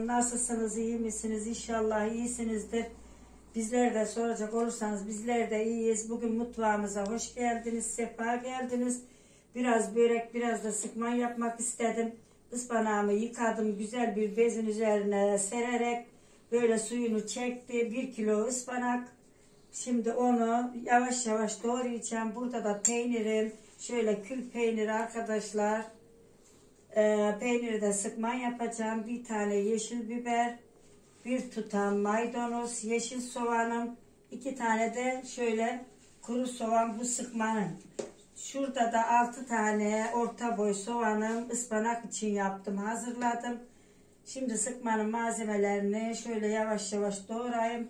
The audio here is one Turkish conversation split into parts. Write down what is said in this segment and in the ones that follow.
canlarım, nasılsınız, iyi misiniz? İnşallah iyisinizdir. Bizler de soracak olursanız bizler de iyiyiz. Bugün mutfağımıza hoş geldiniz, sefa geldiniz. Biraz börek, biraz da sıkman yapmak istedim. Ispanağımı yıkadım, güzel bir bezin üzerine sererek böyle suyunu çekti. 1 kilo ıspanak. Şimdi onu yavaş yavaş doğrayacağım. Burada da peynirim, şöyle kül peyniri arkadaşlar. Peyniri de sıkman yapacağım. Bir tane yeşil biber, bir tutam maydanoz, yeşil soğanım, 2 tane de şöyle kuru soğan bu sıkmanın. Şurada da 6 tane orta boy soğanım ıspanak için yaptım, hazırladım. Şimdi sıkmanın malzemelerini şöyle yavaş yavaş doğrayayım.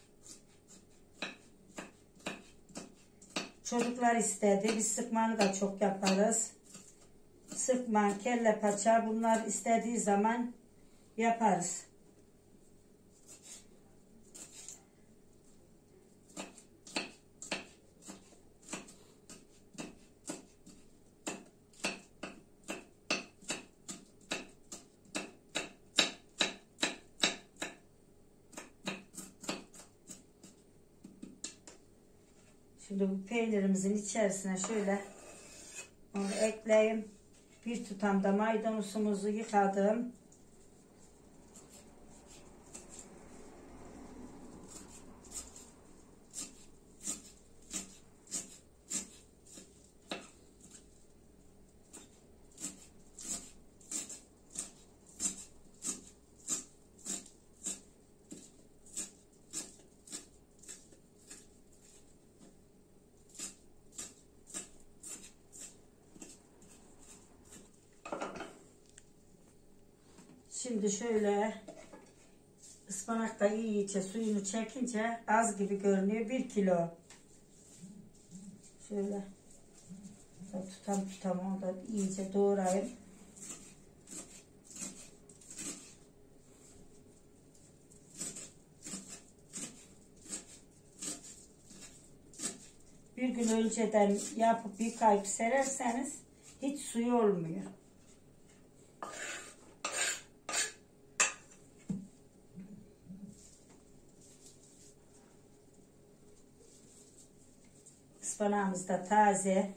Çocuklar istedi. Biz sıkmanı da çok yaparız. Sıkman, kelle paça bunlar istediği zaman yaparız. Şimdi bu peynirimizin içerisine şöyle onu ekleyeyim. Bir tutam da maydanozumuzu yıkadım. Şimdi şöyle ıspanak da iyice suyunu çekince az gibi görünüyor. 1 kilo. Şöyle tutam onu da iyice doğrayayım. Bir gün önceden yapıp yıkayıp sererseniz hiç suyu olmuyor. Ispanağımız da taze.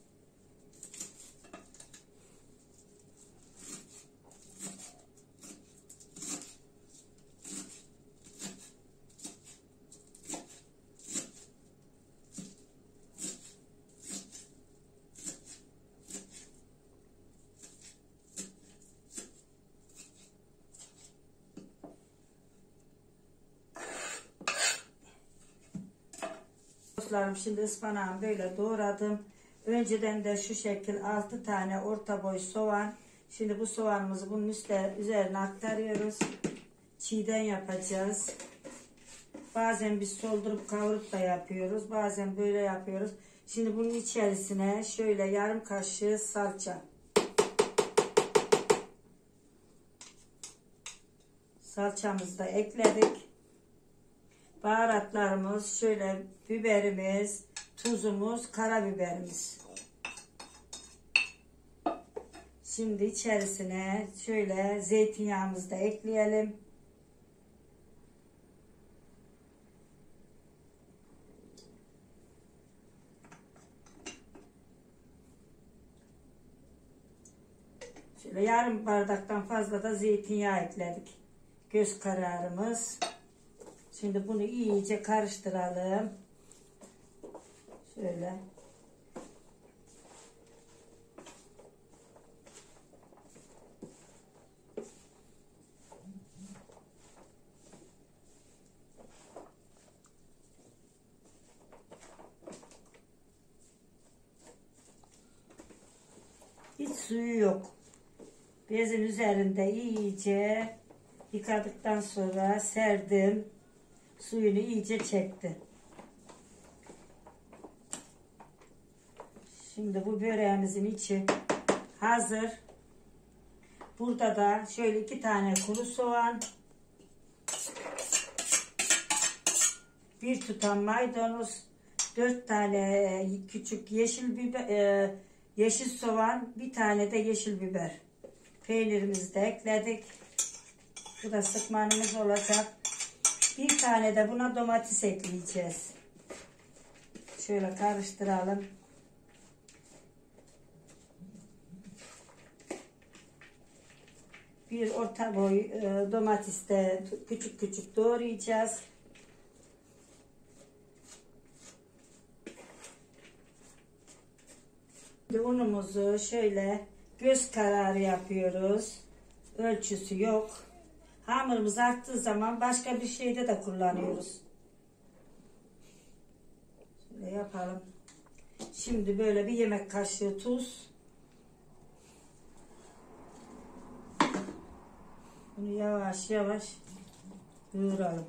Dostlarım, şimdi ıspanağımı böyle doğradım. Önceden de şu şekil 6 tane orta boy soğan. Şimdi bu soğanımızı bunun üzerine aktarıyoruz. Çiğden yapacağız. Bazen biz soldurup kavurup da yapıyoruz. Bazen böyle yapıyoruz. Şimdi bunun içerisine şöyle yarım kaşığı salça. Salçamızı da ekledik. Baharatlarımız şöyle biberimiz, tuzumuz, karabiberimiz. Şimdi içerisine şöyle zeytinyağımızı da ekleyelim. Şöyle yarım bardaktan fazla da zeytinyağı ekledik. Göz kararımız. Şimdi bunu iyice karıştıralım. Şöyle. Hiç suyu yok. Bezin üzerinde iyice yıkadıktan sonra serdim. Suyunu iyice çekti. Şimdi bu böreğimizin içi hazır. Burada da şöyle 2 tane kuru soğan, 1 tutam maydanoz, 4 tane küçük yeşil biber, yeşil soğan, 1 tane de yeşil biber. Peynirimizi de ekledik. Bu da sıkmanımız olacak. Bir tane de buna domates ekleyeceğiz. Şöyle karıştıralım. Bir orta boy domates de küçük küçük doğrayacağız. Unumuzu şöyle göz kararı yapıyoruz. Ölçüsü yok. Hamurumuz arttığı zaman başka bir şeyde de kullanıyoruz. Şöyle yapalım. Şimdi böyle bir yemek kaşığı tuz. Bunu yavaş yavaş yoğuralım.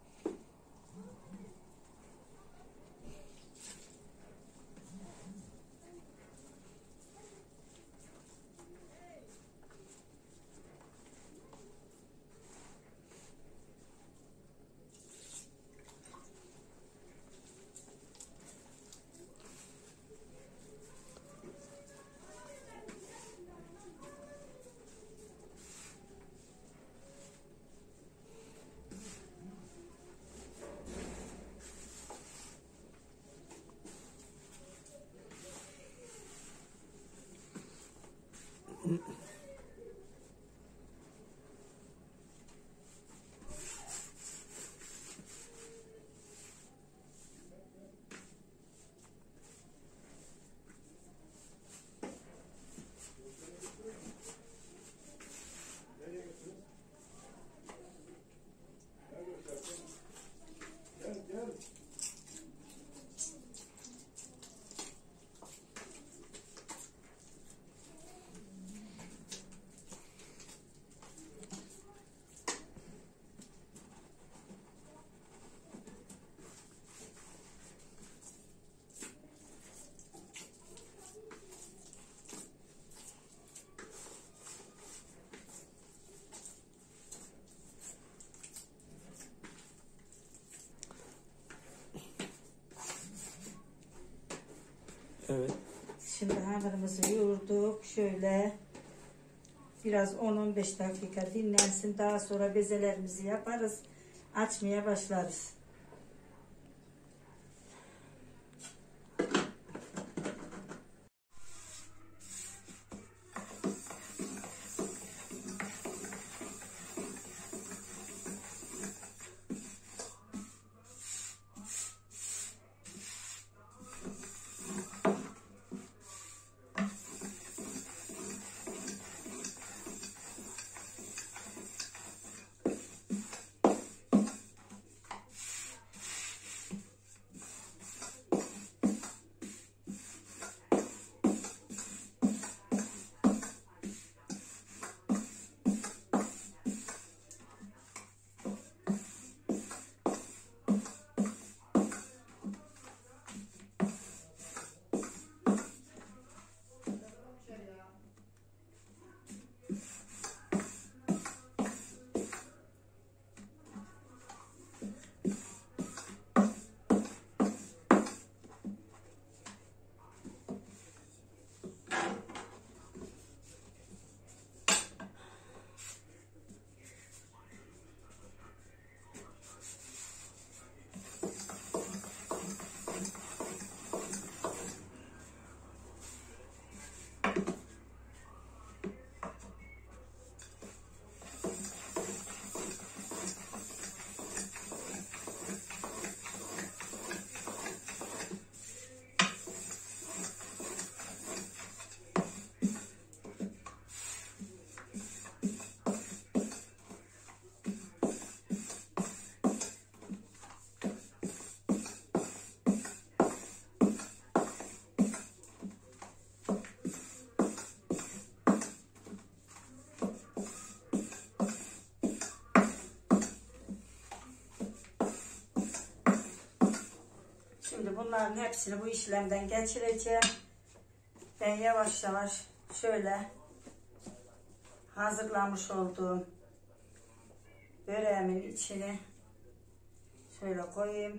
Evet. Şimdi hamurumuzu yoğurduk. Şöyle biraz 10-15 dakika dinlensin. Daha sonra bezelerimizi yaparız. Açmaya başlarız. Şimdi bunların hepsini bu işlemden geçireceğim. Ben yavaş yavaş şöyle hazırlamış olduğum böreğimin içine şöyle koyayım.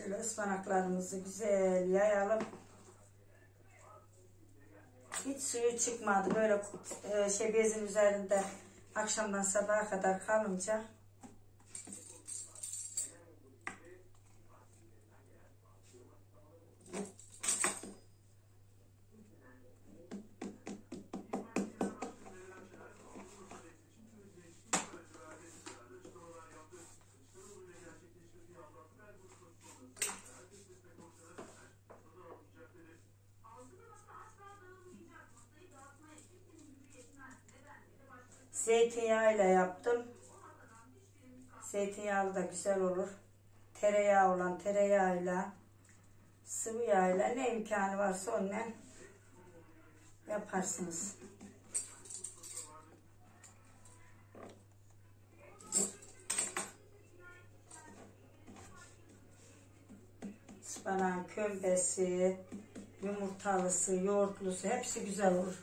Şöyle ıspanaklarımızı güzel yayalım. Hiç suyu çıkmadı. Böyle bezin üzerinde akşamdan sabaha kadar kalınca. Zeytinyağıyla yaptım. Zeytinyağlı da güzel olur. Tereyağı olan tereyağıyla, sıvı yağıyla ne imkanı varsa onunla yaparsınız. Ispanağın kömbesi, yumurtalısı, yoğurtlusu hepsi güzel olur.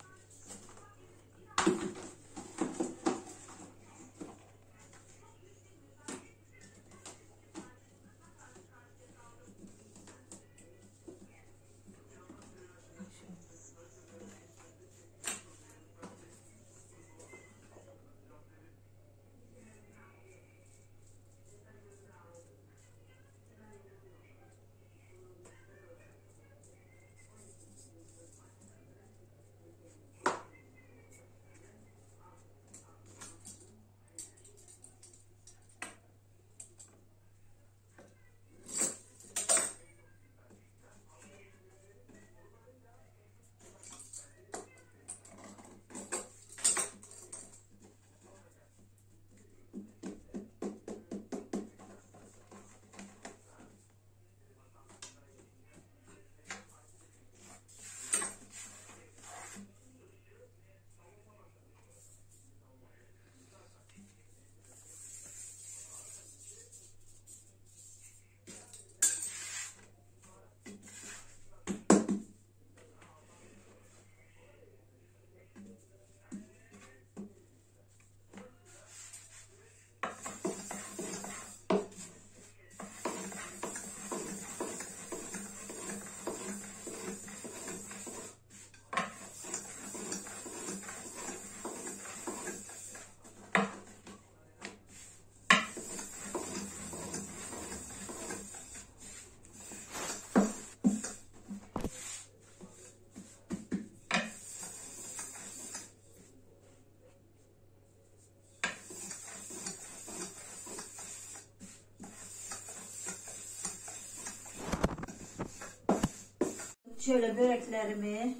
Şöyle böreklerimi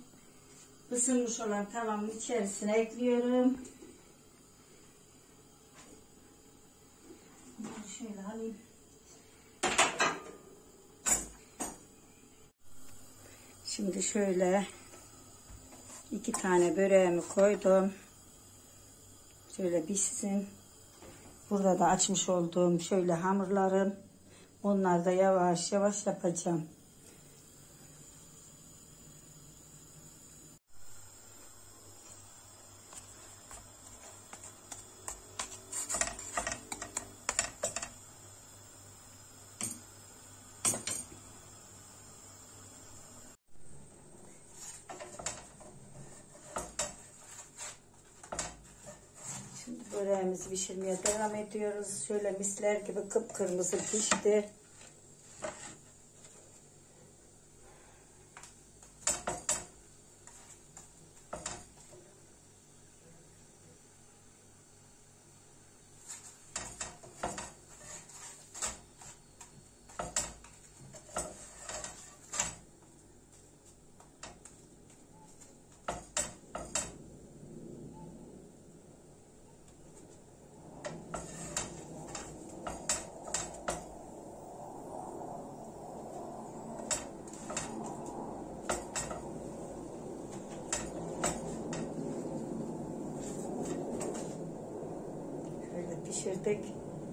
ısınmış olan tavamın içerisine ekliyorum. Şöyle alayım. Şimdi şöyle 2 tane böreğimi koydum. Şöyle pişsin. Burada da açmış olduğum şöyle hamurlarım. Onları da yavaş yavaş yapacağım. Böreğimizi pişirmeye devam ediyoruz. Şöyle misler gibi kıpkırmızı pişti. Pişirdik.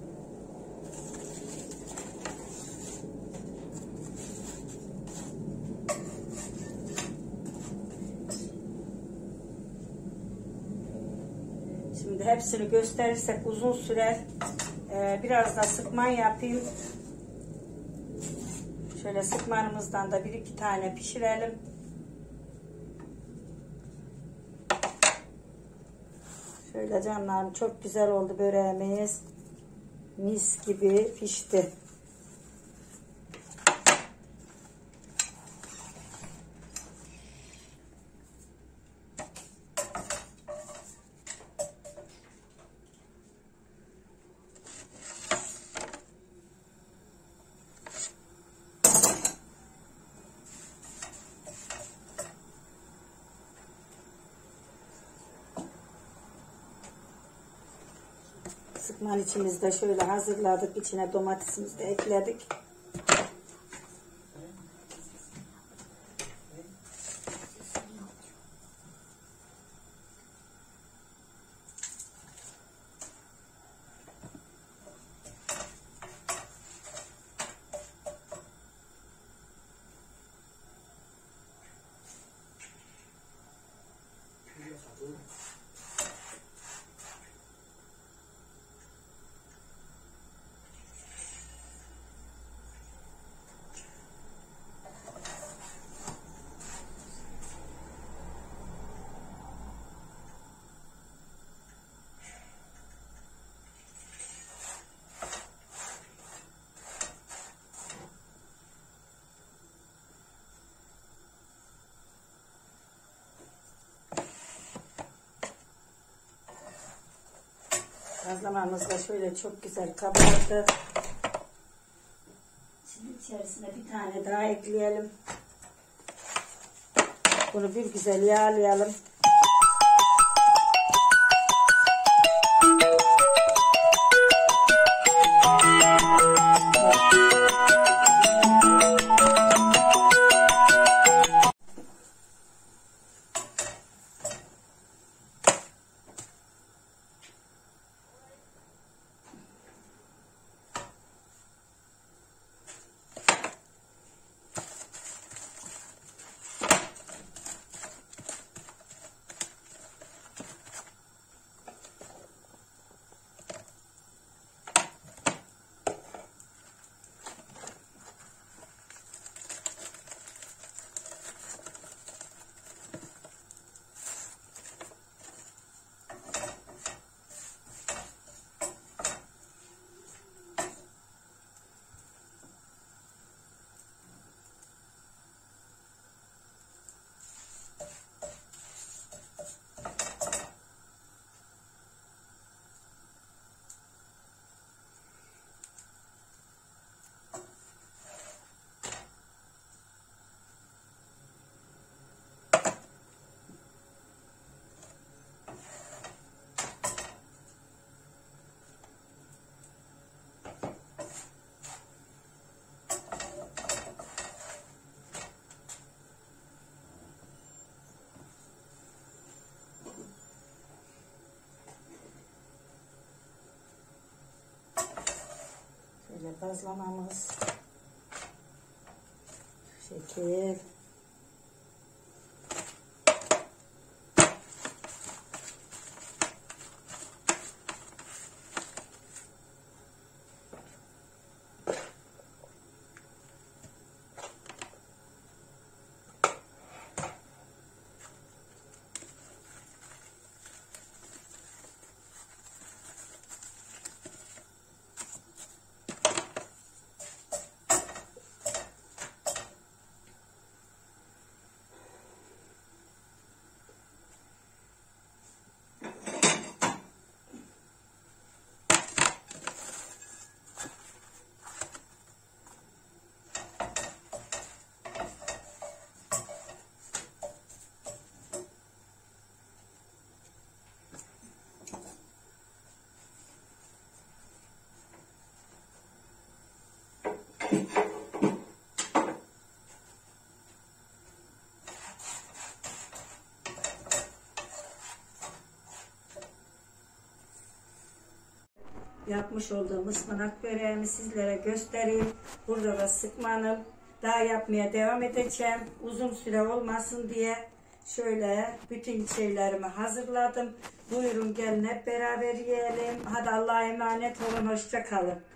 Şimdi hepsini gösterirsek uzun sürer. Biraz da sıkman yapayım. Şöyle sıkmanımızdan da 1-2 tane pişirelim. Şöyle canlarım, çok güzel oldu böreğimiz. Mis gibi pişti. Sıkman içimizde şöyle hazırladık. İçine domatesimizi de ekledik. Bazlamamız da şöyle çok güzel kabardı. Şimdi içerisine bir tane daha ekleyelim. Bunu bir güzel yağlayalım. Şöyle bazlamamız, şekil. Yapmış olduğum ıspanak böreğimi sizlere göstereyim. Burada da sıkmanım. Daha yapmaya devam edeceğim. Uzun süre olmasın diye şöyle bütün şeylerimi hazırladım. Buyurun gelin hep beraber yiyelim. Hadi Allah'a emanet olun. Hoşça kalın.